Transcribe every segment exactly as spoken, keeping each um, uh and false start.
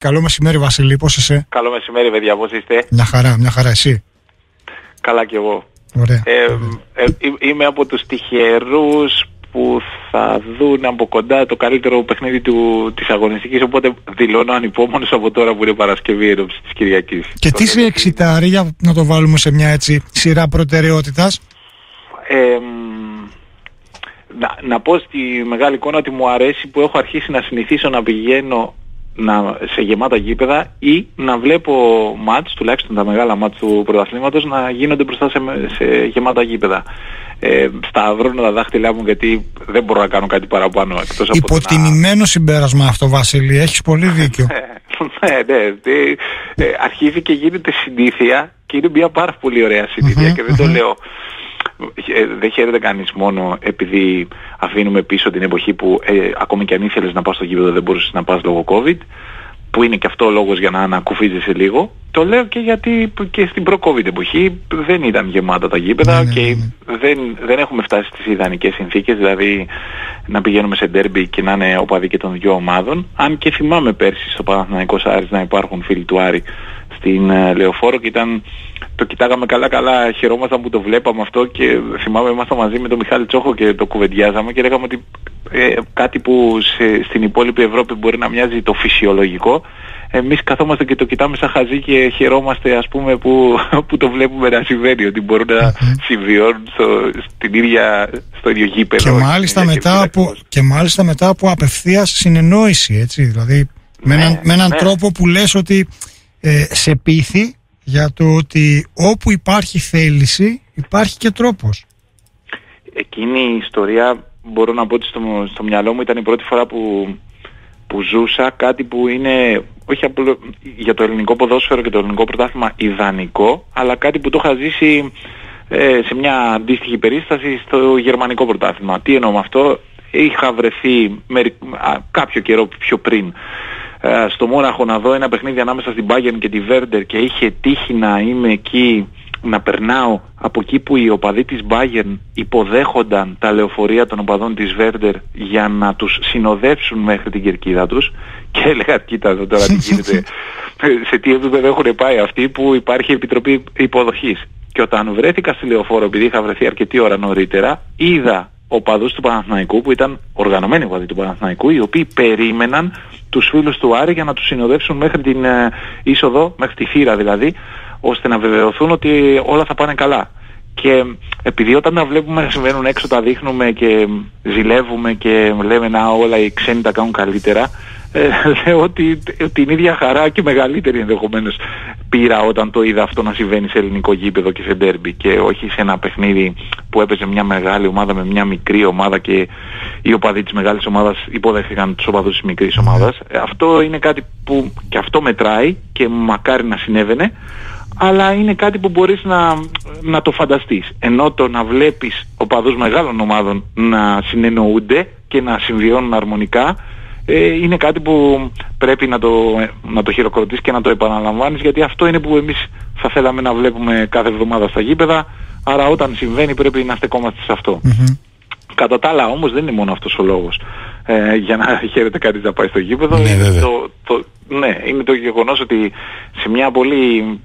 Καλό μεσημέρι, Βασίλη, πώς είσαι? Καλό μεσημέρι, παιδιά, πώς είστε? Μια χαρά, μια χαρά, εσύ? Καλά κι εγώ. Ωραία. Ε, ε, είμαι από τους τυχερούς που θα δουν από κοντά το καλύτερο παιχνίδι του, της αγωνιστικής, οπότε δηλώνω ανυπόμονος από τώρα που είναι Παρασκευή ενόψει της Κυριακής. Και τι σε εξητάρει, για να το βάλουμε σε μια έτσι σειρά προτεραιότητας? Ε, να, να πω στη μεγάλη εικόνα ότι μου αρέσει που έχω αρχίσει να συνηθίσω να πηγαίνω να, σε γεμάτα γήπεδα ή να βλέπω μάτς, τουλάχιστον τα μεγάλα μάτς του πρωταθλήματος, να γίνονται μπροστά σε, σε γεμάτα γήπεδα. Ε, σταυρώνω τα δάχτυλά μου γιατί δεν μπορώ να κάνω κάτι παραπάνω εκτός από υποτιμημένο να... συμπέρασμα αυτό, Βασίλη, έχεις πολύ δίκιο. Ναι, ναι, ναι. Αρχίζει και γίνεται συνήθεια και είναι μια πάρα πολύ ωραία συνήθεια και δεν το λέω. Δεν χαίρεται κανείς μόνο επειδή αφήνουμε πίσω την εποχή που ε, ακόμη και αν ήθελες να πας στο γήπεδο δεν μπορούσες να πας λόγω COVID, που είναι και αυτό λόγος για να ανακουφίζεσαι λίγο. Το λέω και γιατί και στην προ-COVID εποχή δεν ήταν γεμάτα τα γήπεδα ναι, και ναι, ναι. Δεν, δεν έχουμε φτάσει στις ιδανικές συνθήκες, δηλαδή να πηγαίνουμε σε ντέρμπι και να είναι οπαδοί και των δυο ομάδων. Αν και θυμάμαι πέρσι στο Παναθηναϊκός Άρης να υπάρχουν φίλοι του Άρη στην uh, Λεωφόρο και ήταν, το κοιτάγαμε καλά καλά, χαιρόμασταν που το βλέπαμε αυτό και θυμάμαι ήμασταν μαζί με τον Μιχάλη Τσόχο και το κουβεντιάζαμε και λέγαμε ότι ε, κάτι που σε, στην υπόλοιπη Ευρώπη μπορεί να μοιάζει το φυσιολογικό, εμείς καθόμαστε και το κοιτάμε σαν χαζί και χαιρόμαστε, ας πούμε, που, που το βλέπουμε να συμβαίνει, ότι μπορούν να mm-hmm. συμβιώνουν στο, στην ίδια, στο ίδιο γήπεδο. Και μάλιστα, μετά από, και μάλιστα μετά από απευθείας συνεννόηση, έτσι, δηλαδή με, ναι, έναν, με έναν ναι. τρόπο που λες ότι ε, σε πείθει για το ότι όπου υπάρχει θέληση υπάρχει και τρόπος. Εκείνη η ιστορία μπορώ να πω ότι στο, στο μυαλό μου ήταν η πρώτη φορά που, που ζούσα κάτι που είναι όχι απλό για το ελληνικό ποδόσφαιρο και το ελληνικό πρωτάθλημα ιδανικό, αλλά κάτι που το είχα ζήσει ε, σε μια αντίστοιχη περίσταση στο γερμανικό πρωτάθλημα. Τι εννοώ με αυτό? Είχα βρεθεί με, α, κάποιο καιρό πιο πριν ε, στο Μόναχο να δω ένα παιχνίδι ανάμεσα στην Bayern και τη Werder και είχε τύχει να είμαι εκεί, να περνάω από εκεί που οι οπαδοί της Bayern υποδέχονταν τα λεωφορεία των οπαδών της Werder για να τους συνοδεύσουν μέχρι την κερκίδα τους και έλεγα κοίτα τώρα τι γίνεται, σε τι επίπεδο έχουν πάει αυτοί που υπάρχει επιτροπή υποδοχής. Και όταν βρέθηκα στη Λεωφόρο, επειδή είχα βρεθεί αρκετή ώρα νωρίτερα, είδα οπαδούς του Παναθηναϊκού που ήταν οργανωμένοι οπαδοί του Παναθηναϊκού, οι οποίοι περίμεναν τους φίλους του Άρη για να τους συνοδεύσουν μέχρι την ε, είσοδο, μέχρι τη θύρα δηλαδή, ώστε να βεβαιωθούν ότι όλα θα πάνε καλά. Και επειδή όταν τα βλέπουμε να συμβαίνουν έξω, τα δείχνουμε και ζηλεύουμε και λέμε να όλα οι ξένοι τα κάνουν καλύτερα, ε, λέω ότι την ίδια χαρά και μεγαλύτερη ενδεχομένως πήρα όταν το είδα αυτό να συμβαίνει σε ελληνικό γήπεδο και σε ντέρμπι και όχι σε ένα παιχνίδι που έπαιζε μια μεγάλη ομάδα με μια μικρή ομάδα και οι οπαδοί της μεγάλης ομάδας υποδέχθηκαν τους οπαδούς της μικρής ομάδας. Ε, αυτό είναι κάτι που και αυτό μετράει και μακάρι να συνέβαινε, αλλά είναι κάτι που μπορείς να, να το φανταστείς. Ενώ το να βλέπεις οπαδούς μεγάλων ομάδων να συνεννοούνται και να συμβιώνουν αρμονικά ε, είναι κάτι που πρέπει να το, να το χειροκροτείς και να το επαναλαμβάνεις, γιατί αυτό είναι που εμείς θα θέλαμε να βλέπουμε κάθε εβδομάδα στα γήπεδα, άρα όταν συμβαίνει πρέπει να στεκόμαστε σε αυτό. Mm-hmm. Κατά τα άλλα όμως δεν είναι μόνο αυτός ο λόγος ε, για να χαίρεται κανείς να πάει στο γήπεδο. Ναι, είναι, το, το, ναι, είναι το γεγονός ότι σε μια πολύ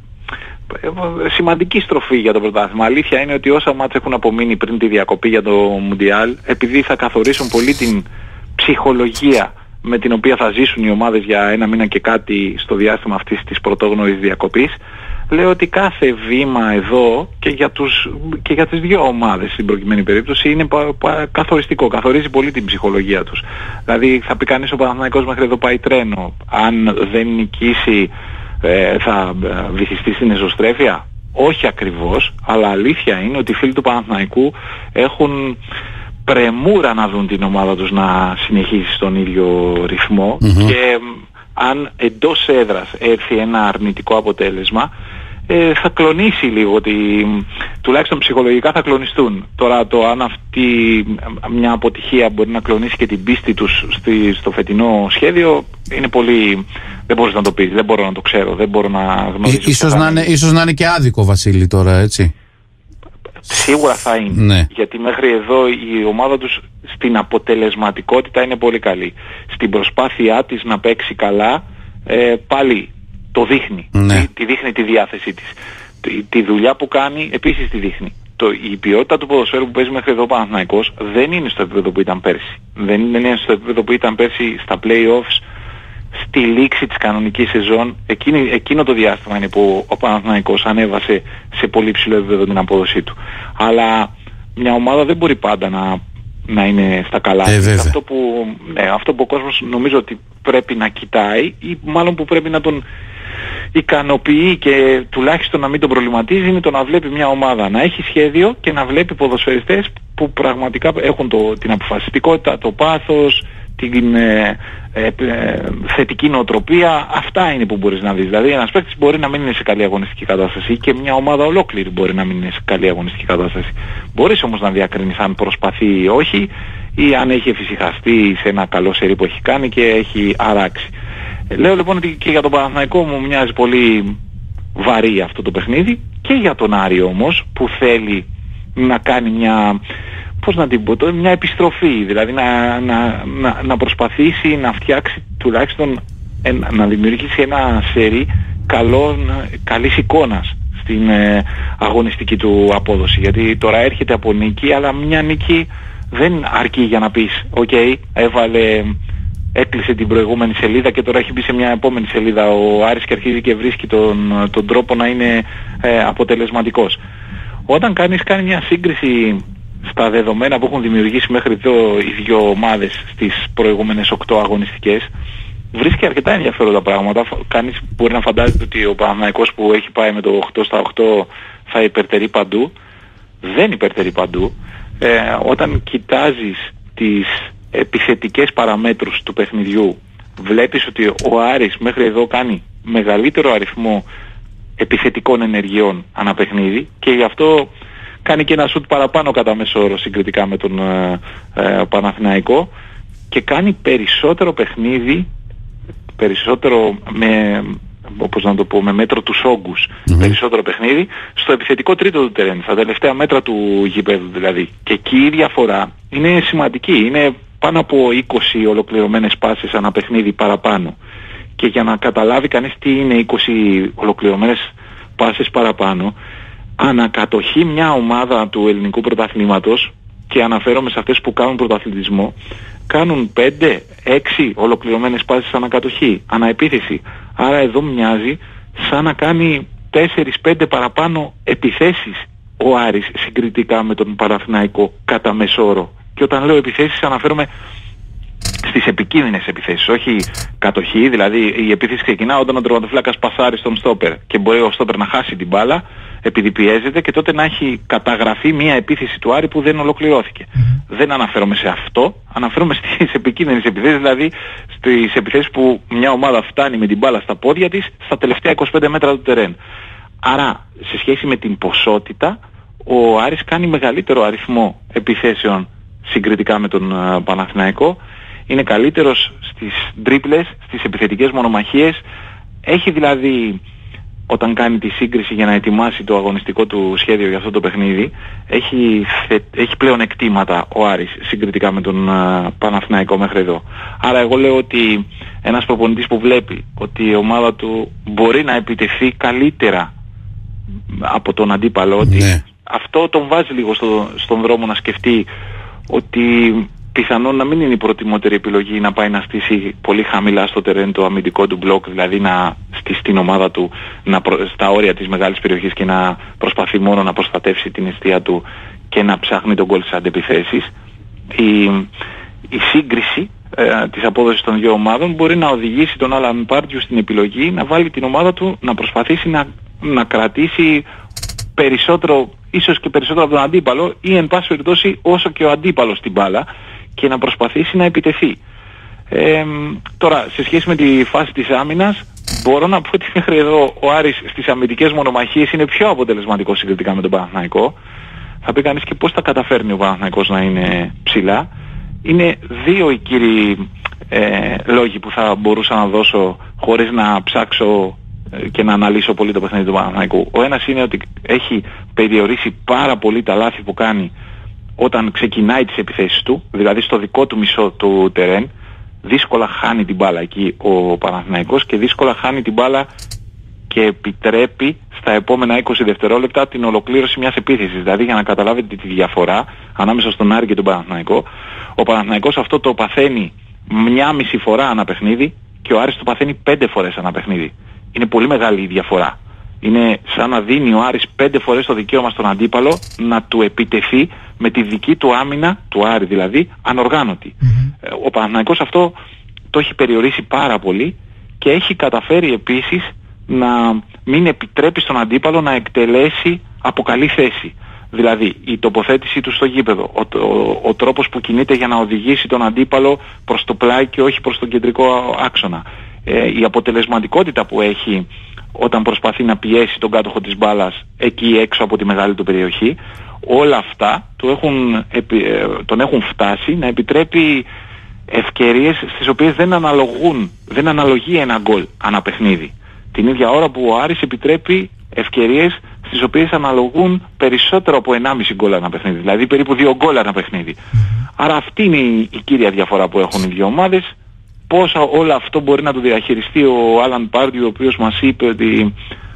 σημαντική στροφή για το πρωτάθλημα. Αλήθεια είναι ότι όσα μάτς έχουν απομείνει πριν τη διακοπή για το Μουντιάλ, επειδή θα καθορίσουν πολύ την ψυχολογία με την οποία θα ζήσουν οι ομάδες για ένα μήνα και κάτι στο διάστημα αυτής της πρωτόγνωρης διακοπής, λέω ότι κάθε βήμα εδώ και για, τους, και για τις δύο ομάδες στην προκειμένη περίπτωση είναι πα, πα, καθοριστικό, καθορίζει πολύ την ψυχολογία τους. Δηλαδή θα πει κανείς ο Παναθηναϊκός μέχρι εδώ πάει τρένο, αν δεν νικήσει ε, θα βυθιστεί στην εσωστρέφεια. Όχι ακριβώς, αλλά αλήθεια είναι ότι οι φίλοι του Παναθηναϊκού έχουν πρεμούρα να δουν την ομάδα τους να συνεχίσει στον ίδιο ρυθμό mm-hmm. και αν εντός έδρας έρθει ένα αρνητικό αποτέλεσμα ε, θα κλονίσει λίγο ότι τουλάχιστον ψυχολογικά θα κλονιστούν. Τώρα το αν αυτή μια αποτυχία μπορεί να κλονίσει και την πίστη τους στη, στο φετινό σχέδιο είναι πολύ... Δεν μπορείς να το πεις, δεν μπορώ να το ξέρω, δεν μπορώ να γνωρίζω. Ίσως να, είναι, ίσως να είναι και άδικο, Βασίλη, τώρα, έτσι. Σίγουρα θα είναι, ναι. Γιατί μέχρι εδώ η ομάδα τους στην αποτελεσματικότητα είναι πολύ καλή. Στην προσπάθειά της να παίξει καλά ε, πάλι το δείχνει, ναι. τη, τη δείχνει τη διάθεσή της. Τη, τη δουλειά που κάνει επίσης τη δείχνει. Το, η ποιότητα του ποδοσφαίρου που παίζει μέχρι εδώ ο Παναθηναϊκός δεν είναι στο επίπεδο που ήταν πέρσι. Δεν είναι στο επίπεδο που ήταν πέρσι στα play-offs, στη λήξη της κανονικής σεζόν. Εκείνη, εκείνο το διάστημα είναι που ο Παναθηναϊκός ανέβασε σε πολύ ψηλό επίπεδο την απόδοσή του. Αλλά μια ομάδα δεν μπορεί πάντα να, να είναι στα καλά. Ε, αυτό, που, ναι, αυτό που ο κόσμος νομίζω ότι πρέπει να κοιτάει, ή μάλλον που πρέπει να τον ικανοποιεί και τουλάχιστον να μην τον προβληματίζει, είναι το να βλέπει μια ομάδα να έχει σχέδιο και να βλέπει ποδοσφαιριστές που πραγματικά έχουν το, την αποφασιστικότητα, το πάθος, την ε, ε, ε, θετική νοοτροπία. Αυτά είναι που μπορείς να δεις. Δηλαδή ένας παίκτης μπορεί να μην είναι σε καλή αγωνιστική κατάσταση και μια ομάδα ολόκληρη μπορεί να μην είναι σε καλή αγωνιστική κατάσταση. Μπορείς όμως να διακρίνεις αν προσπαθεί ή όχι, ή αν έχει εφησυχαστεί σε ένα καλό σερί που έχει κάνει και έχει αράξει. Λέω λοιπόν ότι και για τον Παναθηναϊκό μου μοιάζει πολύ βαρύ αυτό το παιχνίδι, και για τον Άρη όμως που θέλει να κάνει μια, πώς να την πω, μια επιστροφή, δηλαδή να, να, να, να προσπαθήσει να φτιάξει τουλάχιστον ένα, να δημιουργήσει ένα σερί καλό, καλής εικόνας στην ε, αγωνιστική του απόδοση, γιατί τώρα έρχεται από νίκη, αλλά μια νίκη δεν αρκεί για να πεις οκ, okay, έβαλε, έκλεισε την προηγούμενη σελίδα και τώρα έχει μπει σε μια επόμενη σελίδα ο Άρης και αρχίζει και βρίσκει τον, τον τρόπο να είναι ε, αποτελεσματικός. Όταν κάνεις κάνει μια σύγκριση στα δεδομένα που έχουν δημιουργήσει μέχρι εδώ οι δύο ομάδες στις προηγούμενες οκτώ αγωνιστικές, βρίσκει αρκετά ενδιαφέροντα πράγματα. Κανείς μπορεί να φαντάζεται ότι ο Παναθηναϊκός που έχει πάει με το οκτώ στα οκτώ θα υπερτερεί παντού. Δεν υπερτερεί παντού. Ε, όταν κοιτάζεις τις επιθετικές παραμέτρους του παιχνιδιού, βλέπεις ότι ο Άρης μέχρι εδώ κάνει μεγαλύτερο αριθμό επιθετικών ενεργειών ανά παιχνίδι και γι' αυτό κάνει και ένα σουτ παραπάνω κατά μέσο όρο συγκριτικά με τον ε, ε, Παναθηναϊκό, και κάνει περισσότερο παιχνίδι, περισσότερο με, όπως να το πω, με μέτρο τους όγκους, mm-hmm. περισσότερο παιχνίδι στο επιθετικό τρίτο του τερέν, στα τελευταία μέτρα του γηπέδου δηλαδή. Και εκεί η διαφορά είναι σημαντική, είναι πάνω από είκοσι ολοκληρωμένες πάσες ανά παιχνίδι παραπάνω. Και για να καταλάβει κανείς τι είναι είκοσι ολοκληρωμένες πάσες παραπάνω, ανακατοχή μια ομάδα του ελληνικού πρωταθλήματος, και αναφέρομαι σε αυτές που κάνουν πρωταθλητισμό, κάνουν πέντε έξι ολοκληρωμένες πάσες ανακατοχή, αναεπίθεση. Άρα εδώ μοιάζει σαν να κάνει τέσσερα πέντε παραπάνω επιθέσεις ο Άρης συγκριτικά με τον Παναθηναϊκό κατά μεσόρο. Και όταν λέω επιθέσεις αναφέρομαι στις επικίνδυνες επιθέσεις, όχι κατοχή. Δηλαδή η επίθεση ξεκινά όταν ο τερματοφύλακας πασάρει στον στόπερ και μπορεί ο στόπερ να χάσει την μπάλα επειδή πιέζεται, και τότε να έχει καταγραφεί μια επίθεση του Άρη που δεν ολοκληρώθηκε. Mm-hmm. Δεν αναφέρομαι σε αυτό, αναφέρομαι στις επικίνδυνες επιθέσεις, δηλαδή στις επιθέσεις που μια ομάδα φτάνει με την μπάλα στα πόδια της στα τελευταία είκοσι πέντε μέτρα του τερέν. Άρα σε σχέση με την ποσότητα, ο Άρης κάνει μεγαλύτερο αριθμό επιθέσεων συγκριτικά με τον uh, Παναθηναϊκό. Είναι καλύτερος στις τρίπλες, στις επιθετικές μονομαχίες. Έχει δηλαδή, όταν κάνει τη σύγκριση για να ετοιμάσει το αγωνιστικό του σχέδιο για αυτό το παιχνίδι, έχει, έχει πλέον εκτίματα ο Άρης συγκριτικά με τον uh, Παναθηναϊκό μέχρι εδώ. Άρα εγώ λέω ότι ένας προπονητής που βλέπει ότι η ομάδα του μπορεί να επιτεθεί καλύτερα από τον αντίπαλο, ότι ναι. αυτό τον βάζει λίγο στο, στον δρόμο να σκεφτεί ότι πιθανόν να μην είναι η προτιμότερη επιλογή να πάει να στήσει πολύ χαμηλά στο τερέν το αμυντικό του μπλοκ, δηλαδή να στήσει την ομάδα του να προ... στα όρια της μεγάλης περιοχής και να προσπαθεί μόνο να προστατεύσει την εστία του και να ψάχνει τον γκολ στις αντεπιθέσεις. Η, η σύγκριση ε, της απόδοσης των δύο ομάδων μπορεί να οδηγήσει τον Άλαν Πάρτιου στην επιλογή να βάλει την ομάδα του να προσπαθήσει να, να κρατήσει περισσότερο, ίσως και περισσότερο από τον αντίπαλο, ή εν πάση περιπτώσει όσο και ο αντίπαλος την μπάλα, και να προσπαθήσει να επιτεθεί. Ε, τώρα, σε σχέση με τη φάση της άμυνας, μπορώ να πω ότι μέχρι εδώ ο Άρης στις αμυντικές μονομαχίες είναι πιο αποτελεσματικός συγκριτικά με τον Παναθηναϊκό. Θα πει κανείς και πώς θα καταφέρνει ο Παναθηναϊκός να είναι ψηλά. Είναι δύο οι κύριοι ε, λόγοι που θα μπορούσα να δώσω χωρίς να ψάξω και να αναλύσω πολύ το παιχνίδι του Παναθηναϊκού. Ο ένας είναι ότι έχει περιορίσει πάρα πολύ τα λάθη που κάνει όταν ξεκινάει τις επιθέσεις του, δηλαδή στο δικό του μισό του τερέν. δύσκολα χάνει την μπάλα εκεί ο Παναθηναϊκός και δύσκολα χάνει την μπάλα και επιτρέπει στα επόμενα είκοσι δευτερόλεπτα την ολοκλήρωση μιας επίθεσης. Δηλαδή, για να καταλάβετε τη διαφορά ανάμεσα στον Άρη και τον Παναθηναϊκό, ο Παναθηναϊκός αυτό το παθαίνει μια μισή φορά ανά παιχνίδι και ο Άρης το παθαίνει πέντε φορές ανά παιχνίδι. Είναι πολύ μεγάλη η διαφορά. Είναι σαν να δίνει ο Άρης πέντε φορές το δικαίωμα στον αντίπαλο να του επιτεθεί με τη δική του άμυνα, του Άρη δηλαδή, ανοργάνωτη. Mm-hmm. Ο Παναθηναϊκός αυτό το έχει περιορίσει πάρα πολύ και έχει καταφέρει επίσης να μην επιτρέπει στον αντίπαλο να εκτελέσει από καλή θέση. Δηλαδή η τοποθέτησή του στο γήπεδο, ο, ο, ο τρόπος που κινείται για να οδηγήσει τον αντίπαλο προς το πλάι και όχι προς τον κεντρικό άξονα. Ε, η αποτελεσματικότητα που έχει όταν προσπαθεί να πιέσει τον κάτοχο της μπάλας εκεί έξω από τη μεγάλη του περιοχή, όλα αυτά το έχουν, τον έχουν φτάσει να επιτρέπει ευκαιρίες στις οποίες δεν αναλογούν, δεν αναλογεί ένα γκολ ανά παιχνίδι. Την ίδια ώρα που ο Άρης επιτρέπει ευκαιρίες στις οποίες αναλογούν περισσότερο από ενάμιση γκολ ανά παιχνίδι, δηλαδή περίπου δύο γκολ ανά παιχνίδι. Mm-hmm. Άρα αυτή είναι η, η κύρια διαφορά που έχουν οι δύο ομάδες. Πώς όλο αυτό μπορεί να το διαχειριστεί ο Άλαν Πάρντιου, ο οποίος μας είπε ότι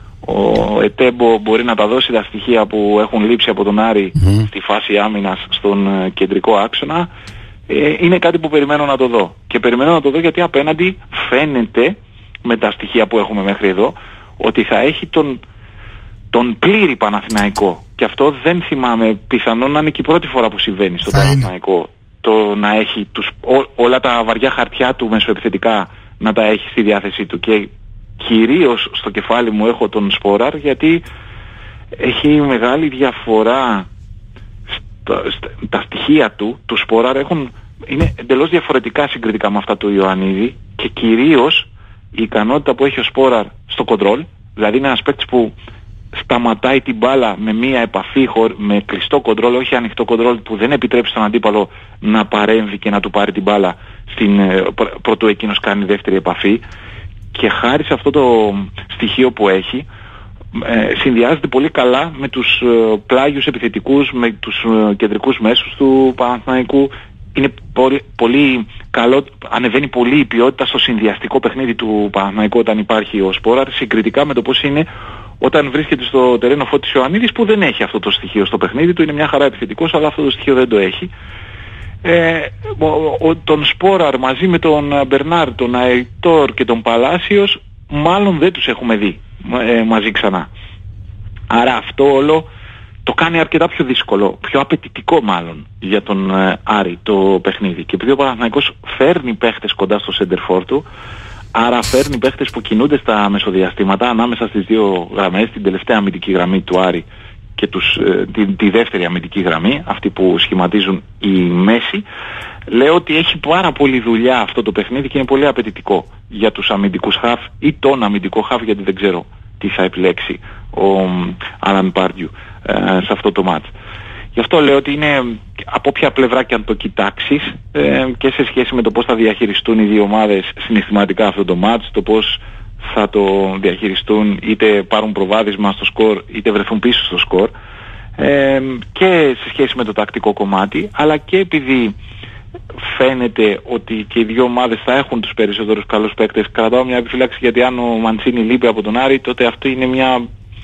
ο Ετέμπο μπορεί να τα δώσει τα στοιχεία που έχουν λείψει από τον Άρη mm-hmm. στη φάση άμυνας στον κεντρικό άξονα, ε, είναι κάτι που περιμένω να το δω. Και περιμένω να το δω γιατί απέναντι φαίνεται με τα στοιχεία που έχουμε μέχρι εδώ ότι θα έχει τον, τον πλήρη Παναθηναϊκό. Και αυτό δεν θυμάμαι, πιθανόν να είναι και η πρώτη φορά που συμβαίνει στον Παναθηναϊκό. Το να έχει τους, ό, όλα τα βαριά χαρτιά του μεσοεπιθετικά να τα έχει στη διάθεσή του. Και κυρίως στο κεφάλι μου έχω τον Σπόραρ, γιατί έχει μεγάλη διαφορά στα, στα, τα στοιχεία του του Σπόραρ έχουν, είναι εντελώς διαφορετικά συγκριτικά με αυτά του Ιωαννίδη, και κυρίως η ικανότητα που έχει ο Σπόραρ στο κοντρόλ. Δηλαδή είναι ένας παίκτης που σταματάει την μπάλα με μία επαφή, με κλειστό κοντρόλ, όχι ανοιχτό κοντρόλ που δεν επιτρέπει στον αντίπαλο να παρέμβει και να του πάρει την μπάλα στην, πρωτού εκείνος κάνει δεύτερη επαφή. Και χάρη σε αυτό το στοιχείο που έχει, ε, συνδυάζεται πολύ καλά με τους ε, πλάγιους επιθετικούς, με τους ε, κεντρικούς μέσους του Παναθηναϊκού. Είναι πολύ, πολύ καλό, ανεβαίνει πολύ η ποιότητα στο συνδυαστικό παιχνίδι του Παναθηναϊκού όταν υπάρχει ο Σπόραρ, συγκριτικά με το πώς είναι όταν βρίσκεται στο τερένο Φώτης Ιωαννίδης, που δεν έχει αυτό το στοιχείο στο παιχνίδι του. Είναι μια χαρά επιθετικός, αλλά αυτό το στοιχείο δεν το έχει. Ε, ο, ο, τον Σπόραρ μαζί με τον Μπερνάρ, τον Αϊτόρ και τον Παλάσιος μάλλον δεν τους έχουμε δει ε, μαζί ξανά. Άρα αυτό όλο το κάνει αρκετά πιο δύσκολο, πιο απαιτητικό μάλλον για τον ε, Άρη το παιχνίδι. Και επειδή ο Παναθηναϊκός φέρνει παίχτες κοντά στο σέντερφορ του, άρα φέρνει παίχτες που κινούνται στα μεσοδιαστήματα ανάμεσα στις δύο γραμμές, την τελευταία αμυντική γραμμή του Άρη και τους, ε, τη, τη δεύτερη αμυντική γραμμή, αυτή που σχηματίζουν η μέση, λέω ότι έχει πάρα πολλή δουλειά αυτό το παιχνίδι και είναι πολύ απαιτητικό για τους αμυντικούς χαφ ή τον αμυντικό χαφ, γιατί δεν ξέρω τι θα επιλέξει ο Άλαν Πάρντιου ε, σε αυτό το μάτς. Γι' αυτό λέω ότι είναι από ποια πλευρά και αν το κοιτάξεις ε, και σε σχέση με το πώς θα διαχειριστούν οι δύο ομάδες συναισθηματικά αυτό το μάτς, το πώς θα το διαχειριστούν, είτε πάρουν προβάδισμα στο σκορ είτε βρεθούν πίσω στο σκορ, ε, και σε σχέση με το τακτικό κομμάτι, αλλά και επειδή φαίνεται ότι και οι δύο ομάδες θα έχουν τους περισσότερους καλούς παίκτες. Κρατάω μια επιφύλαξη, γιατί αν ο Μαντσίνι λείπει από τον Άρη, τότε αυτό είναι μια...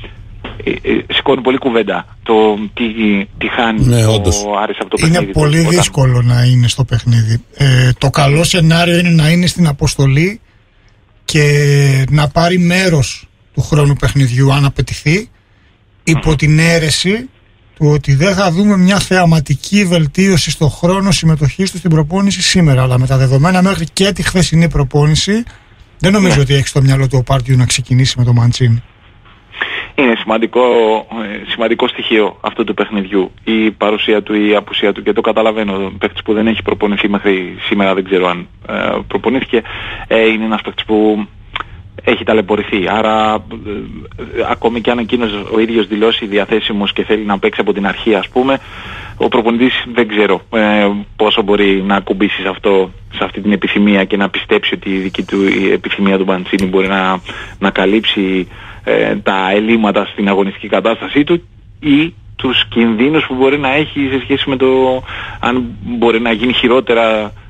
Ε, ε, σηκώνει πολύ κουβέντα το τι, τι χάνει ναι, ο Άρης από το είναι παιχνίδι. Είναι πολύ όταν... δύσκολο να είναι στο παιχνίδι. Ε, το καλό σενάριο είναι να είναι στην αποστολή και να πάρει μέρος του χρόνου παιχνιδιού αν απαιτηθεί, υπό mm-hmm. την αίρεση του ότι δεν θα δούμε μια θεαματική βελτίωση στο χρόνο συμμετοχής του στην προπόνηση σήμερα. Αλλά με τα δεδομένα μέχρι και τη χθεσινή προπόνηση, δεν νομίζω ναι. ότι έχει στο μυαλό του ο Πάρντιου να ξεκινήσει με το Μαντσίνι. Είναι σημαντικό, σημαντικό στοιχείο αυτού του παιχνιδιού η παρουσία του ή η απουσία του, και το καταλαβαίνω. Παίκτης που δεν έχει προπονηθεί μέχρι σήμερα, δεν ξέρω αν ε, προπονήθηκε, ε, είναι ένας παίκτης που έχει ταλαιπωρηθεί. Άρα ε, ακόμη και αν εκείνος ο ίδιος δηλώσει διαθέσιμος και θέλει να παίξει από την αρχή, ας πούμε, ο προπονητής δεν ξέρω ε, πόσο μπορεί να ακουμπήσει σε, αυτό, σε αυτή την επιθυμία και να πιστέψει ότι η δική του η επιθυμία του Μαντσίνι μπορεί να, να καλύψει ε, τα ελλείμματα στην αγωνιστική κατάστασή του ή τους κινδύνους που μπορεί να έχει σε σχέση με το αν μπορεί να γίνει χειρότερα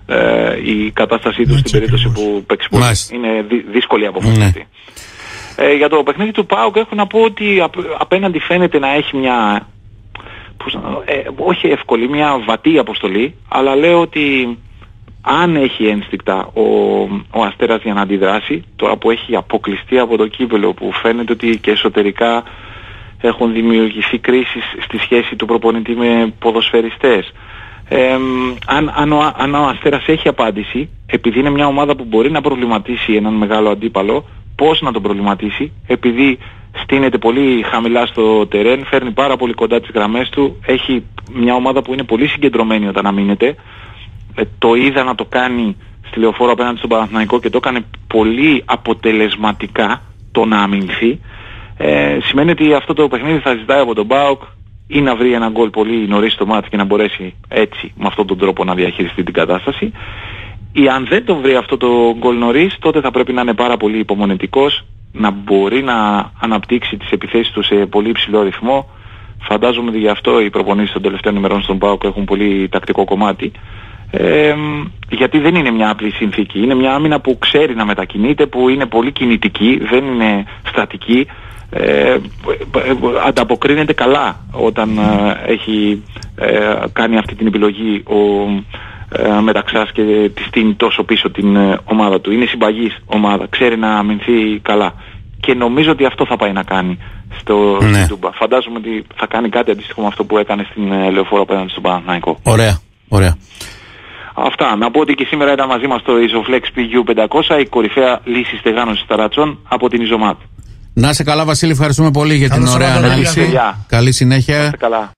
ε, η κατάστασή του στην περίπτωση που παίξει πολύ. Είναι δυ, δύσκολη απόφαση. Ναι. Ε, για το παιχνίδι του ΠΑΟΚ έχω να πω ότι απ, απέναντι φαίνεται να έχει μια, πώς, ε, όχι εύκολη, μια βατή αποστολή, αλλά λέω ότι αν έχει ένστικτα ο, ο Αστέρας για να αντιδράσει, τώρα που έχει αποκλειστεί από το κύπελλο, που φαίνεται ότι και εσωτερικά έχουν δημιουργηθεί κρίσεις στη σχέση του προπονητή με ποδοσφαιριστές, ε, αν, αν, ο, αν ο Αστέρας έχει απάντηση, επειδή είναι μια ομάδα που μπορεί να προβληματίσει έναν μεγάλο αντίπαλο, πώς να τον προβληματίσει, επειδή στείνεται πολύ χαμηλά στο τερέν, φέρνει πάρα πολύ κοντά τις γραμμές του, έχει μια ομάδα που είναι πολύ συγκεντρωμένη όταν αμήνεται. Ε, το είδα να το κάνει στη Λεωφόρο απέναντι στον Παναθηναϊκό και το έκανε πολύ αποτελεσματικά το να αμυνθεί. Ε, σημαίνει ότι αυτό το παιχνίδι θα ζητάει από τον ΠΑΟΚ ή να βρει ένα γκολ πολύ νωρίς στο μάτι και να μπορέσει έτσι με αυτόν τον τρόπο να διαχειριστεί την κατάσταση, ή αν δεν το βρει αυτό το γκολ νωρίς, τότε θα πρέπει να είναι πάρα πολύ υπομονετικός, να μπορεί να αναπτύξει τις επιθέσεις του σε πολύ υψηλό ρυθμό. Φαντάζομαι ότι γι' αυτό οι προπονήσεις των τελευταίων ημερών στον ΠΑΟΚ έχουν πολύ τακτικό κομμάτι. Ε, γιατί δεν είναι μια απλή συνθήκη, είναι μια άμυνα που ξέρει να μετακινείται, που είναι πολύ κινητική, δεν είναι στατική, ε, ανταποκρίνεται καλά όταν ε, έχει ε, κάνει αυτή την επιλογή ο ε, Μεταξάς και τη στείνει τόσο πίσω την ε, ομάδα του. Είναι συμπαγής ομάδα, ξέρει να αμυνθεί καλά και νομίζω ότι αυτό θα πάει να κάνει στο ναι. Τούμπα. Φαντάζομαι ότι θα κάνει κάτι αντίστοιχο με αυτό που έκανε στην ε, Λεωφόρο απέναντι στον Παναθηναϊκό. Ωραία, ωραία. Αυτά. Να πω ότι και σήμερα ήταν μαζί μας το Isoflex πι γιου πεντακόσια, η κορυφαία λύση στεγάνωσης ταρατσών από την Ιζωμάτ. Να είσαι καλά, Βασίλη, ευχαριστούμε πολύ για Καλώς την ωραία ανάλυση. Καλή συνέχεια.